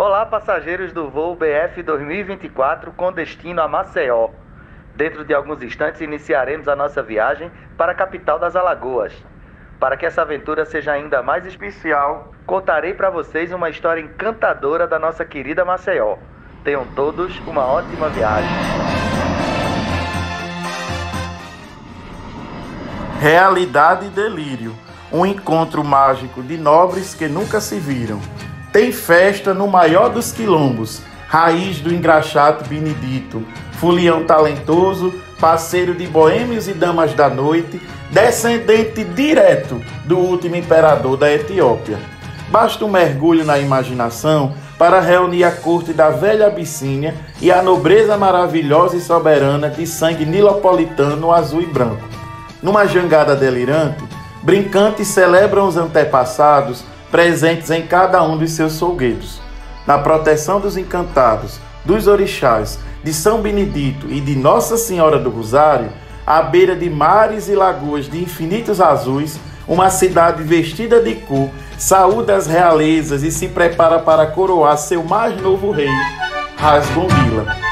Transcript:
Olá, passageiros do voo BF 2024 com destino a Maceió. Dentro de alguns instantes iniciaremos a nossa viagem para a capital das Alagoas. Para que essa aventura seja ainda mais especial, contarei para vocês uma história encantadora da nossa querida Maceió. Tenham todos uma ótima viagem. Realidade e delírio, um encontro mágico de nobres que nunca se viram. Tem festa no maior dos quilombos, raiz do engraxate benedito, fulião talentoso, parceiro de boêmios e damas da noite, descendente direto do último imperador da Etiópia. Basta um mergulho na imaginação para reunir a corte da velha Abissínia e a nobreza maravilhosa e soberana de sangue nilopolitano azul e branco. Numa jangada delirante, brincantes celebram os antepassados presentes em cada um dos seus folguedos. Na proteção dos encantados, dos orixás, de São Benedito e de Nossa Senhora do Rosário, à beira de mares e lagoas de infinitos azuis, uma cidade vestida de cor saúda as realezas e se prepara para coroar seu mais novo rei, Rasgonguila.